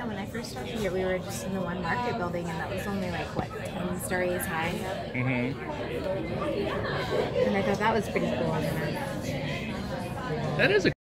Yeah, when I first started here, we were just in the one market building, and that was only like, what, 10 stories high? Mm-hmm. And I thought that was pretty cool. That is a